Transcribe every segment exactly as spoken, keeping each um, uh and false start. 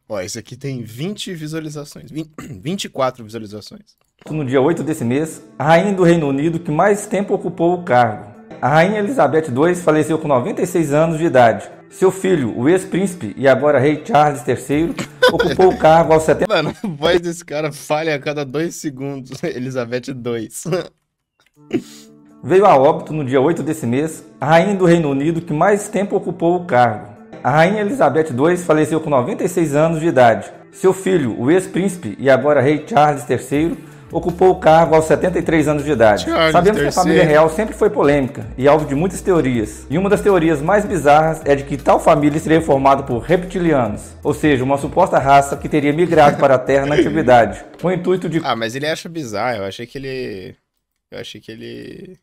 Ó, esse aqui tem vinte visualizações. vinte, vinte e quatro visualizações. No dia oito desse mês, a rainha do Reino Unido que mais tempo ocupou o cargo. A rainha Elizabeth segunda faleceu com noventa e seis anos de idade. Seu filho, o ex-príncipe e agora rei Charles terceiro, ocupou o cargo aos setenta... Mano, a voz desse cara falha a cada dois segundos. Elizabeth segunda. Veio a óbito no dia oito desse mês, a rainha do Reino Unido que mais tempo ocupou o cargo. A rainha Elizabeth segunda faleceu com noventa e seis anos de idade. Seu filho, o ex-príncipe e agora rei Charles terceiro, ocupou o cargo aos setenta e três anos de idade. Charles Sabemos terceiro. que a família real sempre foi polêmica e alvo de muitas teorias. E uma das teorias mais bizarras é de que tal família seria formada por reptilianos, ou seja, uma suposta raça que teria migrado para a Terra na antiguidade, com o intuito de... Ah, mas ele acha bizarro. Eu achei que ele... Eu achei que ele...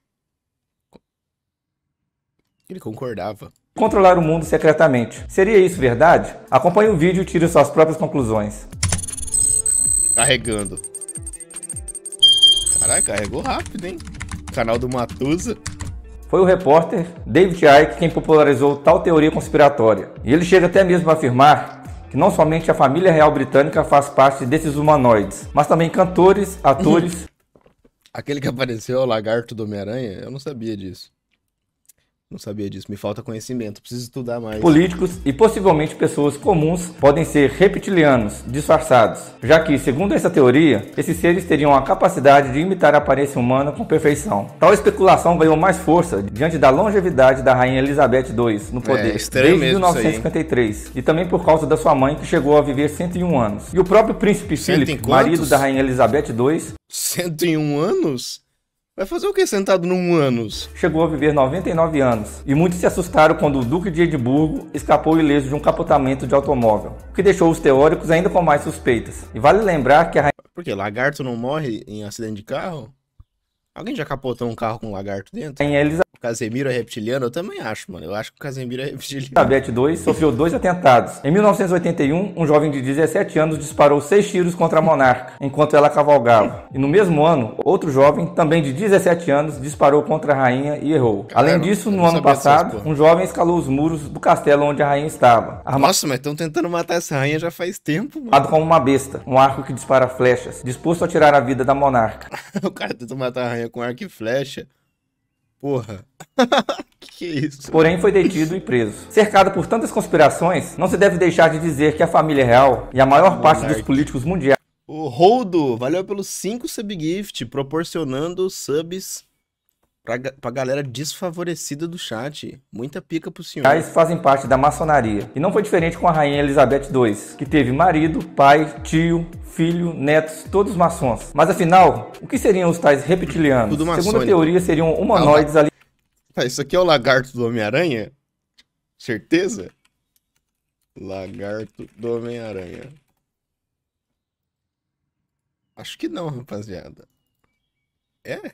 Ele concordava. controlar o mundo secretamente. Seria isso verdade? Acompanhe o vídeo e tire suas próprias conclusões. Carregando. Caralho, carregou rápido, hein? Canal do Matusa. Foi o repórter David Icke quem popularizou tal teoria conspiratória. E ele chega até mesmo a afirmar que não somente a família real britânica faz parte desses humanoides, mas também cantores, atores... Aquele que apareceu, o lagarto do Homem-Aranha, eu não sabia disso. Não sabia disso, me falta conhecimento, preciso estudar mais. Políticos e possivelmente pessoas comuns podem ser reptilianos, disfarçados, já que, segundo essa teoria, esses seres teriam a capacidade de imitar a aparência humana com perfeição. Tal especulação ganhou mais força diante da longevidade da rainha Elizabeth segunda no poder, é, estranho desde mil novecentos e cinquenta e três, e também por causa da sua mãe, que chegou a viver cento e um anos. E o próprio príncipe Philip, marido da rainha Elizabeth segunda... cento e um anos? Vai fazer o que sentado num anos? Chegou a viver noventa e nove anos, e muitos se assustaram quando o Duque de Edimburgo escapou ileso de um capotamento de automóvel, o que deixou os teóricos ainda com mais suspeitas. E vale lembrar que a rainha... Por quê? Lagarto não morre em acidente de carro? Alguém já capotou um carro com um lagarto dentro? Rainha Elizabeth... O Casemiro é reptiliano? Eu também acho, mano. Eu acho que o Casemiro é reptiliano. Elizabeth segunda sofreu dois atentados. Em mil novecentos e oitenta e um, um jovem de dezessete anos disparou seis tiros contra a monarca, enquanto ela cavalgava. E no mesmo ano, outro jovem, também de dezessete anos, disparou contra a rainha e errou. Caramba, Além disso, no não ano sabia dessas passado, porra. um jovem escalou os muros do castelo onde a rainha estava, armado Nossa, mas estão tentando matar essa rainha já faz tempo, mano. como uma besta, um arco que dispara flechas, disposto a tirar a vida da monarca. O cara tentou matar a rainha com arco e flecha. Porra. Que que é isso? Porém, foi detido e preso. Cercado por tantas conspirações, não se deve deixar de dizer que a família real e a maior parte dos políticos mundiais O Roldo, valeu pelos cinco subgift, proporcionando subs pra, ga- pra galera desfavorecida do chat. Muita pica pro senhor. fazem parte da maçonaria. E não foi diferente com a rainha Elizabeth segunda, que teve marido, pai, tio, filho, netos, todos maçons. Mas afinal, o que seriam os tais reptilianos? Tudo Segundo a maçônico. teoria, seriam humanoides ali. Ah, isso aqui é o lagarto do Homem-Aranha? Certeza? Lagarto do Homem-Aranha. Acho que não, rapaziada. É?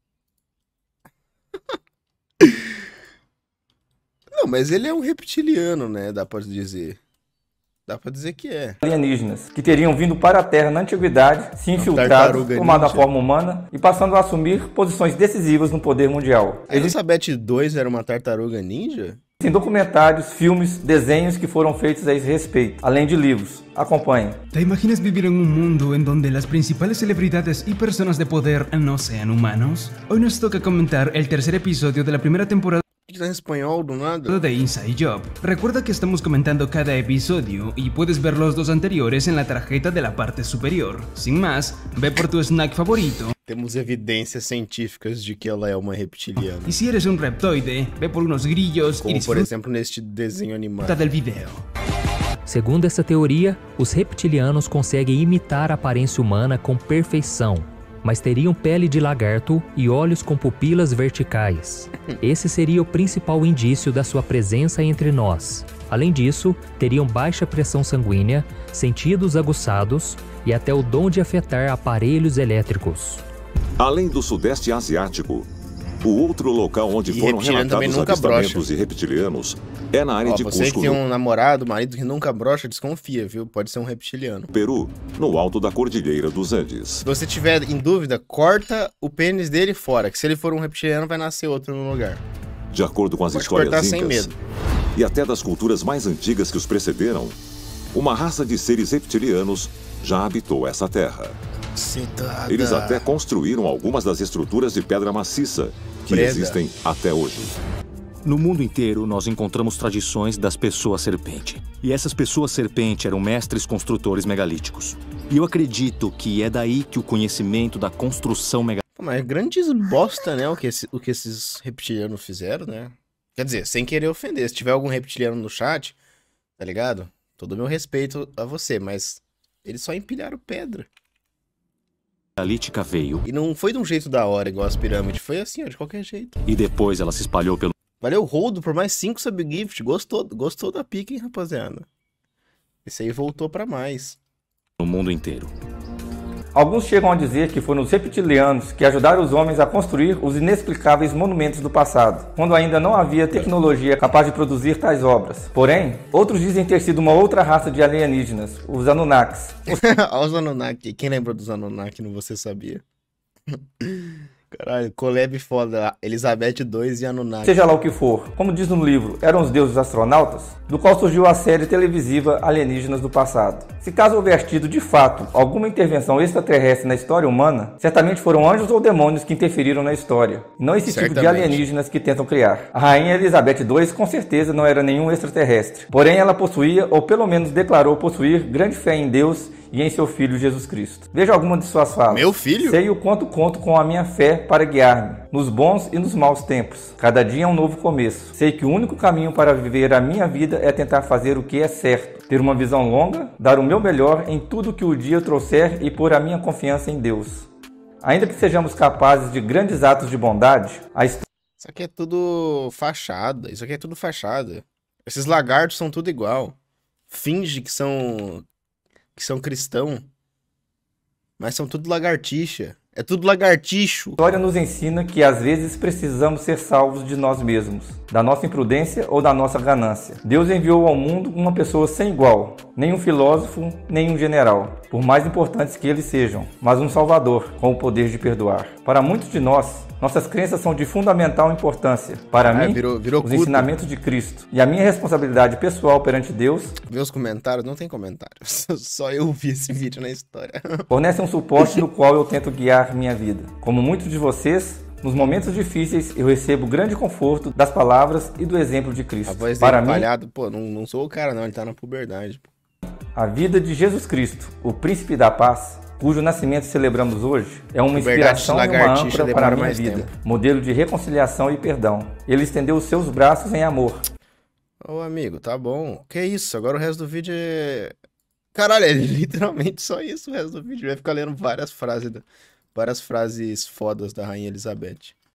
Não, mas ele é um reptiliano, né? Dá pra dizer. Dá pra dizer que é. alienígenas, que teriam vindo para a Terra na antiguidade, se infiltrado, tartaruga tomado a ninja. forma humana e passando a assumir posições decisivas no poder mundial. A Elizabeth segunda era uma tartaruga ninja? Existem documentários, filmes, desenhos que foram feitos a esse respeito, além de livros. Acompanhe. ¿Te imaginas vivir en un mundo en donde las principales celebridades y personas de poder no sean humanos? Hoy nos toca comentar el tercer episodio de la primera temporada Que tá em espanhol do nada? de Inside Job. Recuerda que estamos comentando cada episodio y puedes ver los dos anteriores en la tarjeta de la parte superior. Sin más, ve por tu snack favorito. Temos evidências científicas de que ela é uma reptiliana. Y si eres un reptoide, ve por unos grillos y Como, por disfruta exemplo, neste desenho animado. del video. Segundo essa teoria, os reptilianos conseguem imitar a aparência humana com perfeição, mas teriam pele de lagarto e olhos com pupilas verticais. Esse seria o principal indício da sua presença entre nós. Além disso, teriam baixa pressão sanguínea, sentidos aguçados e até o dom de afetar aparelhos elétricos. Além do Sudeste Asiático, o outro local onde E foram reptiliano também relatados nunca avistamentos brocha. de reptilianos é na área Ó, de você que Cusco, tem no um namorado, marido que nunca brocha, desconfia, viu? Pode ser um reptiliano. Peru, no alto da Cordilheira dos Andes. Se você tiver em dúvida, corta o pênis dele fora, que se ele for um reptiliano, vai nascer outro no lugar. De acordo com as Pode histórias cortar sem incas medo. e até das culturas mais antigas que os precederam, uma raça de seres reptilianos já habitou essa terra. Citada. Eles até construíram algumas das estruturas de pedra maciça que Preda. existem até hoje. No mundo inteiro, nós encontramos tradições das pessoas serpente. E essas pessoas serpente eram mestres construtores megalíticos. E eu acredito que é daí que o conhecimento da construção megalítica... Mas é grandes bosta, né, o que, esse, o que esses reptilianos fizeram, né? Quer dizer, sem querer ofender, se tiver algum reptiliano no chat, tá ligado? Todo o meu respeito a você, mas eles só empilharam pedra. megalítica veio. E não foi de um jeito da hora, igual as pirâmides, foi assim, ó, de qualquer jeito. E depois ela se espalhou pelo Valeu, Roldo, por mais cinco subgift. Gostou, gostou da pica, hein, rapaziada? Esse aí voltou pra mais. mundo inteiro. Alguns chegam a dizer que foram os reptilianos que ajudaram os homens a construir os inexplicáveis monumentos do passado, quando ainda não havia tecnologia capaz de produzir tais obras. Porém, outros dizem ter sido uma outra raça de alienígenas, os Anunnakis. Olha os Anunnaki. Quem lembrou dos Anunnaki no Você Sabia? Caralho, collab foda. Elizabeth dois e Anunnaki. Seja lá o que for, como diz no livro, eram os deuses astronautas, do qual surgiu a série televisiva Alienígenas do Passado. Se caso houver tido, de fato, alguma intervenção extraterrestre na história humana, certamente foram anjos ou demônios que interferiram na história, e não esse tipo de Certamente. alienígenas que tentam criar. A rainha Elizabeth dois com certeza não era nenhum extraterrestre, porém ela possuía, ou pelo menos declarou possuir, grande fé em Deus e em seu Filho Jesus Cristo. Veja alguma de suas falas. Meu filho? Sei o quanto conto com a minha fé para guiar-me, nos bons e nos maus tempos. Cada dia é um novo começo. Sei que o único caminho para viver a minha vida é tentar fazer o que é certo, ter uma visão longa, dar o meu melhor em tudo que o dia trouxer e pôr a minha confiança em Deus. Ainda que sejamos capazes de grandes atos de bondade, a história... Isso aqui é tudo fachada. Isso aqui é tudo fachada. Esses lagartos são tudo igual. Finge que são... que são cristão, mas são tudo lagartixa. É tudo lagartixo. A história nos ensina que às vezes precisamos ser salvos de nós mesmos, da nossa imprudência ou da nossa ganância. Deus enviou ao mundo uma pessoa sem igual, nem um filósofo, nem um general, por mais importantes que eles sejam, mas um salvador com o poder de perdoar. Para muitos de nós, nossas crenças são de fundamental importância. Para Ah, mim, virou- virou os culto. ensinamentos de Cristo e a minha responsabilidade pessoal perante Deus Vê os comentários, não tem comentários. Só eu vi esse vídeo na história. fornecem um suporte no qual eu tento guiar minha vida. Como muitos de vocês, nos momentos difíceis eu recebo grande conforto das palavras e do exemplo de Cristo. A voz Para dele mim, palhado, pô, não, não sou o cara não, ele tá na puberdade. Pô. a vida de Jesus Cristo, o príncipe da paz, cujo nascimento celebramos hoje, é uma Puberdade inspiração de e uma lagartixa âncora para a demora minha mais vida, tempo. modelo de reconciliação e perdão. Ele estendeu os seus braços em amor. Ô amigo, tá bom. Que isso, agora o resto do vídeo é... Caralho, é literalmente só isso o resto do vídeo. Vai ficar lendo várias frases, da- várias frases fodas da Rainha Elizabeth.